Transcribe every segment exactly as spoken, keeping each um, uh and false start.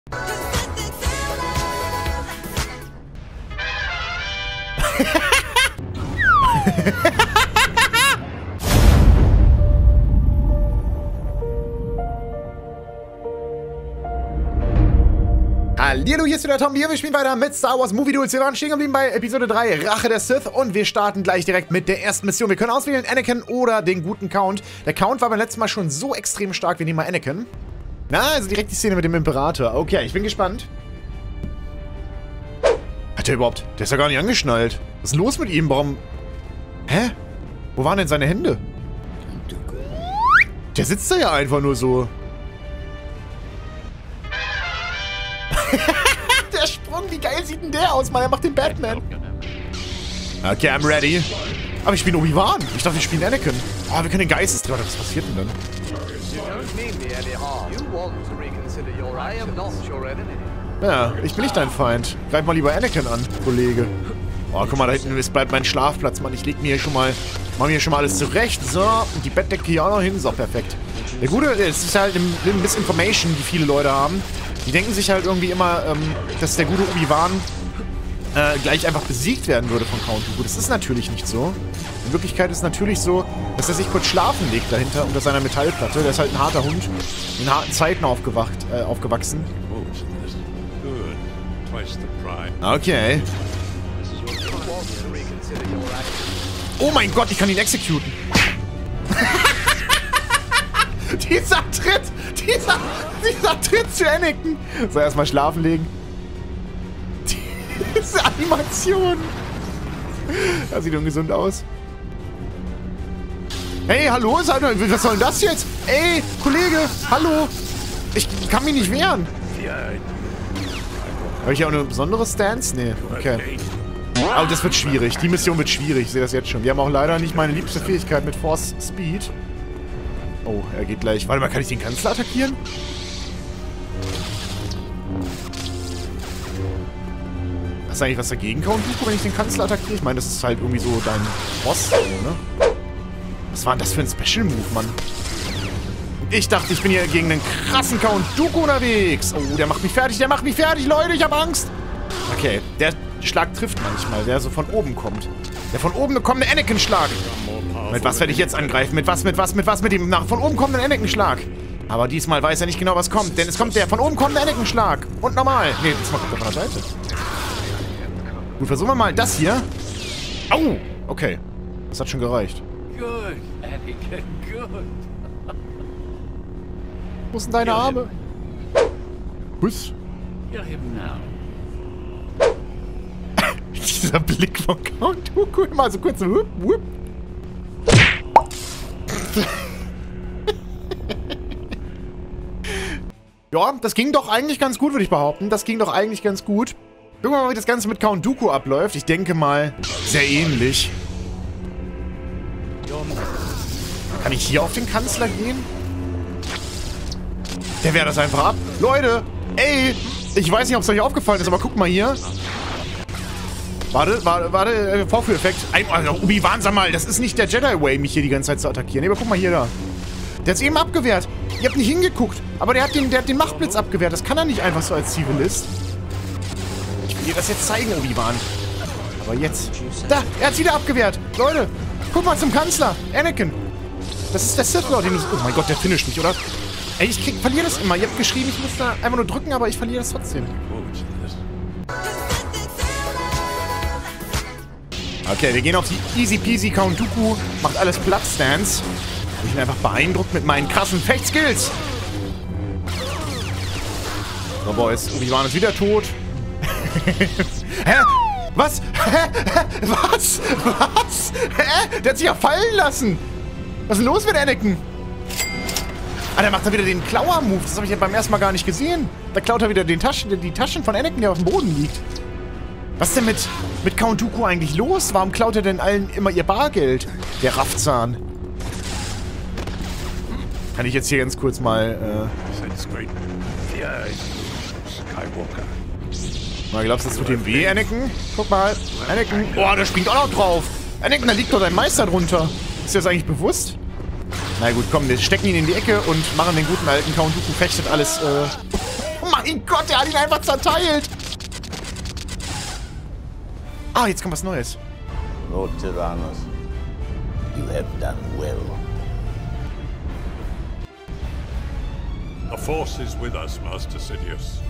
Hallihallo, hier ist wieder Tom, hier, wir spielen weiter mit Star Wars Movie Duels. Wir waren stehen geblieben bei Episode drei, Rache der Sith, und wir starten gleich direkt mit der ersten Mission. Wir können auswählen Anakin oder den guten Count. Der Count war beim letzten Mal schon so extrem stark, wir nehmen mal Anakin. Na, also direkt die Szene mit dem Imperator. Okay, ich bin gespannt. Hat der überhaupt... Der ist ja gar nicht angeschnallt. Was ist los mit ihm? Warum... Hä? Wo waren denn seine Hände? Der sitzt da ja einfach nur so. Der Sprung, wie geil sieht denn der aus, Mann? Er macht den Batman. Okay, I'm ready. Aber ich spiele Obi-Wan. Ich dachte, wir spielen Anakin. Oh, wir können den Geistesträger. Was passiert denn dann? Ja, ich bin nicht dein Feind. Greif mal lieber Anakin an, Kollege. Oh, guck mal, da hinten ist bald mein Schlafplatz, Mann. Ich leg mir hier schon mal, mach mir hier schon mal alles zurecht. So, und die Bettdecke hier auch noch hin. So, perfekt. Der Gute, es ist halt ein Misinformation, die viele Leute haben. Die denken sich halt irgendwie immer, ähm, dass der gute Obi-Wan äh, gleich einfach besiegt werden würde von Count Dooku. Das ist natürlich nicht so. In Wirklichkeit ist es natürlich so, dass er sich kurz schlafen legt dahinter unter seiner Metallplatte. Der ist halt ein harter Hund, in harten Zeiten aufgewacht, äh, aufgewachsen. Okay. Oh mein Gott, ich kann ihn exekuten. Dieser Tritt, dieser, dieser Tritt zu Anakin. So, erstmal schlafen legen. Diese Animation. Das sieht ungesund aus. Hey, hallo, was soll denn das jetzt? Ey, Kollege, hallo. Ich kann mich nicht wehren. Habe ich ja auch eine besondere Stance? Nee, okay. Aber das wird schwierig. Die Mission wird schwierig. Ich sehe das jetzt schon. Wir haben auch leider nicht meine liebste Fähigkeit mit Force Speed. Oh, er geht gleich. Warte mal, kann ich den Kanzler attackieren? Hast du eigentlich was dagegen, Count Dooku, wenn ich den Kanzler attackiere? Ich meine, das ist halt irgendwie so dein Boss, ne? Was war denn das für ein Special-Move, Mann? Ich dachte, ich bin hier gegen einen krassen Count Dooku unterwegs. Oh, der macht mich fertig, der macht mich fertig, Leute, ich hab Angst. Okay, der Schlag trifft manchmal, der so von oben kommt. Der von oben gekommene Anakin-Schlag. Mit was werde ich jetzt angreifen? Mit was, mit was, mit was, mit dem nach von oben kommenden Anakin-Schlag? Aber diesmal weiß er nicht genau, was kommt, denn es kommt der von oben kommende Anakin-Schlag. Und normal. Nee, diesmal kommt er von der Seite. Gut, versuchen wir mal das hier. Au! Okay. Das hat schon gereicht. Good, Anakin, good. Wo sind deine Arme? Was? Dieser Blick von Count Dooku immer so kurz so whoop, whoop. Ja, das ging doch eigentlich ganz gut, würde ich behaupten. Das ging doch eigentlich ganz gut. Gucken wir mal, wie das Ganze mit Count Dooku abläuft. Ich denke mal, sehr ähnlich. Kann ich hier auf den Kanzler gehen? Der wehrt das einfach ab. Leute, ey, ich weiß nicht, ob es euch aufgefallen ist, aber guck mal hier. Warte, warte, warte, äh, Vorführeffekt. Also, Obi-Wan, sag mal, das ist nicht der Jedi-Way, mich hier die ganze Zeit zu attackieren. Nee, aber guck mal hier da. Der hat's eben abgewehrt. Ihr habt nicht hingeguckt. Aber der hat den, der hat den Machtblitz abgewehrt. Das kann er nicht einfach so als Zivilist. Ich will dir das jetzt zeigen, Obi-Wan. Aber jetzt. Da, er hat's wieder abgewehrt. Leute, guck mal zum Kanzler. Anakin. Das ist der Sith Lord. Den oh mein Gott, der finisht mich, oder? Ey, ich krieg, verliere das immer. Ihr habt geschrieben, ich muss da einfach nur drücken, aber ich verliere das trotzdem. Okay, wir gehen auf die Easy Peasy Count Dooku. Macht alles platt, Stance. Ich bin einfach beeindruckt mit meinen krassen Fechtskills. So, Boys. Obi-Wan ist wieder tot. Hä? Was? Hä? Was? Was? Hä? Der hat sich ja fallen lassen. Was ist denn los mit Anakin? Ah, der macht da wieder den Klauer-Move. Das habe ich ja beim ersten Mal gar nicht gesehen. Da klaut er wieder den Taschen, die Taschen von Anakin, der auf dem Boden liegt. Was ist denn mit, mit Count Dooku eigentlich los? Warum klaut er denn allen immer ihr Bargeld? Der Raffzahn. Kann ich jetzt hier ganz kurz mal, äh... Mal, glaubst du, das tut ihm weh, Anakin? Guck mal, Anakin. Oh, der springt auch noch drauf. Anakin, da liegt doch dein Meister drunter. Ist dir das eigentlich bewusst? Na gut, komm, wir stecken ihn in die Ecke und machen den guten alten Count Dooku fechtet alles, äh... Oh Mann! Mein Gott, der hat ihn einfach zerteilt. Ah, jetzt kommt was Neues. Lord Tyrannus, you have done well. The Force is with us, Master Sidious.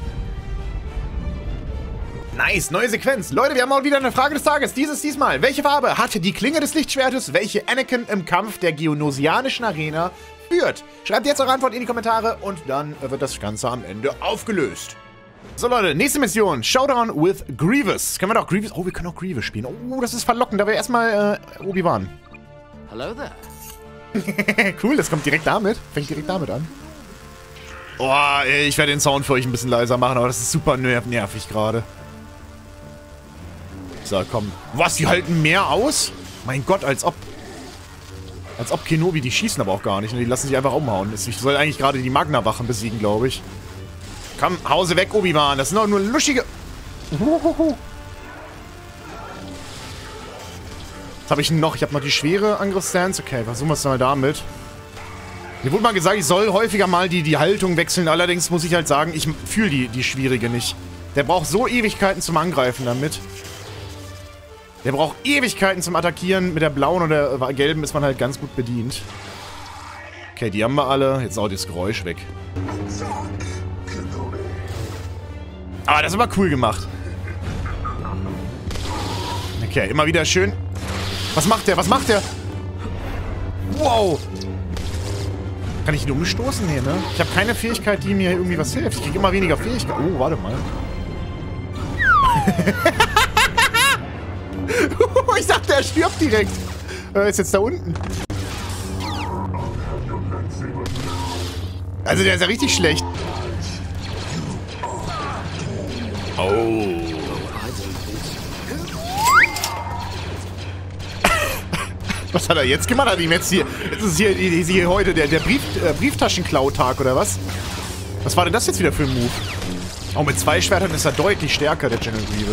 Nice, neue Sequenz. Leute, wir haben auch wieder eine Frage des Tages. Dieses diesmal. Welche Farbe hatte die Klinge des Lichtschwertes, welche Anakin im Kampf der geonosianischen Arena führt? Schreibt jetzt eure Antwort in die Kommentare und dann wird das Ganze am Ende aufgelöst. So Leute, nächste Mission. Showdown with Grievous. Können wir doch Grievous... Oh, wir können auch Grievous spielen. Oh, das ist verlockend. Da wir erstmal äh, Obi-Wan. Hello there. Cool, das kommt direkt damit. Fängt direkt damit an. Oh, ey, ich werde den Sound für euch ein bisschen leiser machen, aber das ist super nerv nervig gerade. So, komm. Was, die halten mehr aus? Mein Gott, als ob... Als ob Kenobi, die schießen aber auch gar nicht. Ne? Die lassen sich einfach umhauen. Ich soll eigentlich gerade die Magna-Wachen besiegen, glaube ich. Komm, Hause weg, Obi-Wan. Das sind doch nur luschige... Uhuhu. Was habe ich noch? Ich habe noch die schwere Angriffsstance. Okay, versuchen wir es mal damit. Mir wurde mal gesagt, ich soll häufiger mal die, die Haltung wechseln. Allerdings muss ich halt sagen, ich fühle die, die schwierige nicht. Der braucht so Ewigkeiten zum Angreifen damit. Der braucht Ewigkeiten zum Attackieren. Mit der blauen oder der gelben ist man halt ganz gut bedient. Okay, die haben wir alle. Jetzt auch das Geräusch weg. Aber das ist aber cool gemacht. Okay, immer wieder schön. Was macht der? Was macht der? Wow. Kann ich ihn umstoßen? Nee, ne? Ich habe keine Fähigkeit, die mir irgendwie was hilft. Ich kriege immer weniger Fähigkeit. Oh, warte mal. Ich dachte, er stirbt direkt. Er ist jetzt da unten. Also der ist ja richtig schlecht. Oh. Was hat er jetzt gemacht? Hat ihm jetzt hier... Das ist hier, hier, hier heute der, der Brief, äh, Brieftaschenklau-Tag, oder was? Was war denn das jetzt wieder für ein Move? Oh, mit zwei Schwertern ist er deutlich stärker, der General Grievous.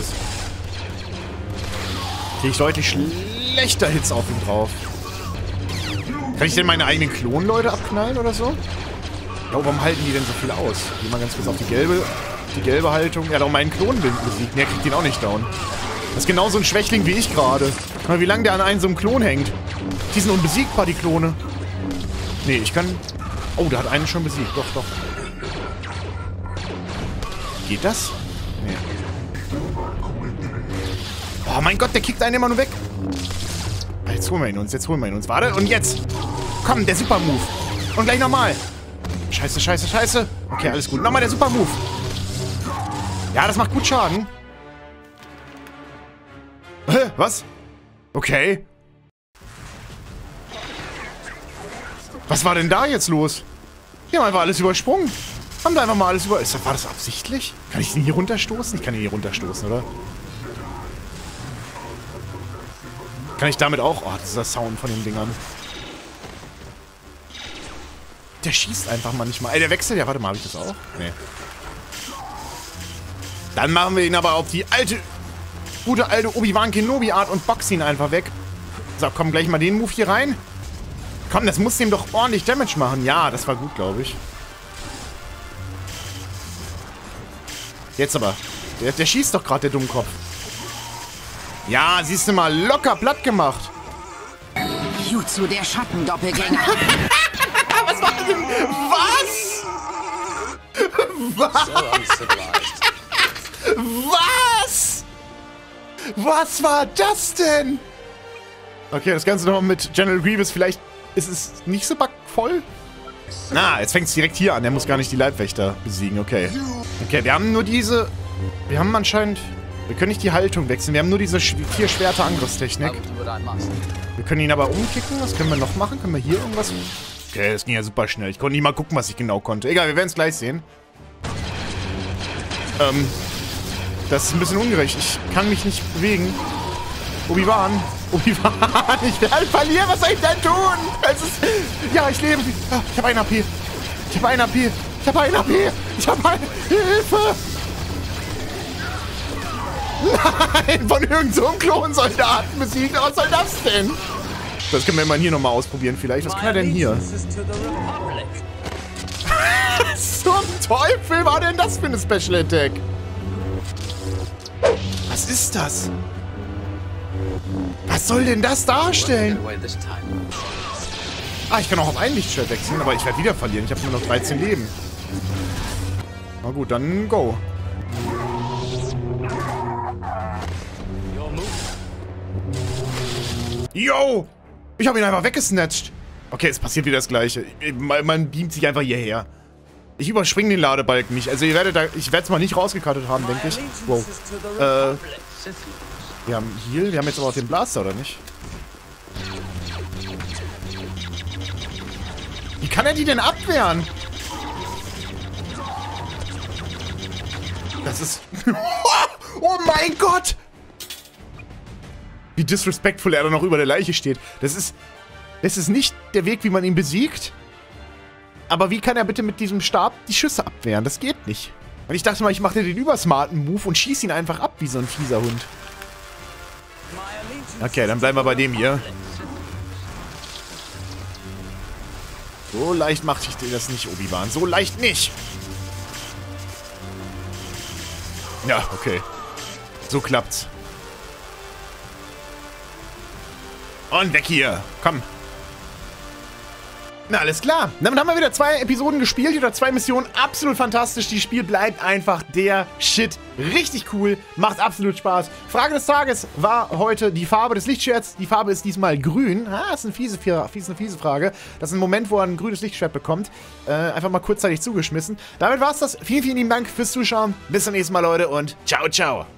Kriege ich deutlich schlechter Hits auf ihn drauf. Kann ich denn meine eigenen Klonleute abknallen oder so? Ja, warum halten die denn so viel aus? Geh mal ganz kurz auf die gelbe, die gelbe Haltung. Er hat auch meinen Klon besiegt. Der kriegt ihn auch nicht down. Das ist genauso ein Schwächling wie ich gerade. Mal, wie lange der an einem so einem Klon hängt. Die sind unbesiegbar, die Klone. Nee, ich kann... Oh, der hat einen schon besiegt. Doch, doch. Geht das? Nee. Oh mein Gott, der kickt einen immer nur weg. Jetzt holen wir ihn uns, jetzt holen wir ihn uns. Warte, und jetzt. Komm, der Super-Move. Und gleich nochmal. Scheiße, scheiße, scheiße. Okay, alles gut. Nochmal der Super-Move. Ja, das macht gut Schaden. Hä? Was? Okay. Was war denn da jetzt los? Die haben einfach alles übersprungen. Haben da einfach mal alles über... Ist das, war das absichtlich? Kann ich den hier runterstoßen? Ich kann ihn hier runterstoßen, oder? Kann ich damit auch... Oh, dieser Sound von den Dingern. Der schießt einfach manchmal. Ey, der wechselt ja. Warte mal, habe ich das auch? Nee. Dann machen wir ihn aber auf die alte... Gute alte Obi-Wan Kenobi-Art und boxen ihn einfach weg. So, komm, gleich mal den Move hier rein. Komm, das muss dem doch ordentlich Damage machen. Ja, das war gut, glaube ich. Jetzt aber. Der, der schießt doch gerade, der Dummkopf. Ja, siehst du mal, locker platt gemacht. Jutsu, der Schattendoppelgänger. Was war denn? Was? Was? Was? Was war das denn? Okay, das Ganze nochmal mit General Grievous. Vielleicht ist es nicht so bugvoll. Na, jetzt fängt es direkt hier an. Er muss gar nicht die Leibwächter besiegen. Okay. Okay, wir haben nur diese... Wir haben anscheinend... Wir können nicht die Haltung wechseln. Wir haben nur diese vier Schwerter Angriffstechnik. Wir können ihn aber umkicken. Was können wir noch machen? Können wir hier irgendwas... Okay, das ging ja super schnell. Ich konnte nicht mal gucken, was ich genau konnte. Egal, wir werden es gleich sehen. Ähm... Das ist ein bisschen ungerecht. Ich kann mich nicht bewegen. Obi-Wan. Obi-Wan. Ich werde verlieren. Was soll ich denn tun? Es ist... Ja, ich lebe. Ich habe ein A P. Ich habe ein A P. Ich habe ein A P. Ich habe ein... Hilfe! Nein, von irgendeinem so Klonsoldaten besiegt. Was soll das denn? Das können wir mal hier nochmal ausprobieren vielleicht. Was kann er denn hier? Zum Teufel war denn das für eine Special Attack? Was ist das? Was soll denn das darstellen? Ah, ich kann auch auf ein Lichtschwert wechseln, aber ich werde wieder verlieren. Ich habe nur noch dreizehn Leben. Na gut, dann go. Yo! Ich habe ihn einfach weggesnatcht. Okay, es passiert wieder das Gleiche. Man, man beamt sich einfach hierher. Ich überspringe den Ladebalken nicht. Also ihr werdet da, ich werde es mal nicht rausgekartet haben, denke ich. Wow. Äh, wir haben Heal, wir haben jetzt aber auch den Blaster, oder nicht? Wie kann er die denn abwehren? Das ist... Oh mein Gott! Wie disrespectful er da noch über der Leiche steht. Das ist... Das ist nicht der Weg, wie man ihn besiegt. Aber wie kann er bitte mit diesem Stab die Schüsse abwehren? Das geht nicht. Und ich dachte mal, ich mache den übersmarten Move und schieße ihn einfach ab wie so ein fieser Hund. Okay, dann bleiben wir bei dem hier. So leicht mache ich dir das nicht, Obi-Wan. So leicht nicht. Ja, okay. So klappt's. Und weg hier. Komm. Na, alles klar. Damit haben wir wieder zwei Episoden gespielt oder zwei Missionen. Absolut fantastisch. Das Spiel bleibt einfach der Shit. Richtig cool. Macht absolut Spaß. Frage des Tages war heute die Farbe des Lichtschwerts. Die Farbe ist diesmal grün. Ah, das ist eine fiese, fiese, eine fiese Frage. Das ist ein Moment, wo er ein grünes Lichtschwert bekommt. Äh, einfach mal kurzzeitig zugeschmissen. Damit war's das. Vielen, vielen lieben Dank fürs Zuschauen. Bis zum nächsten Mal, Leute. Und ciao, ciao.